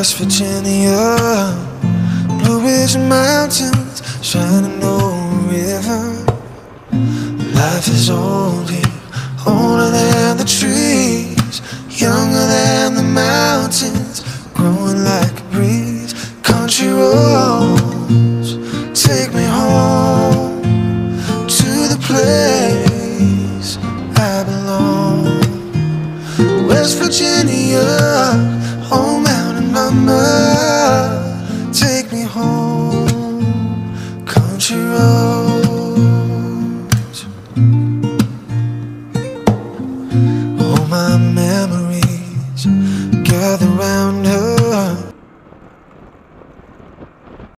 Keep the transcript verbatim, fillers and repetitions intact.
West Virginia, Blue Ridge Mountains, shining over river. Life is old here, older than the trees, younger than the mountains, growing like a breeze. Country roads, take me home.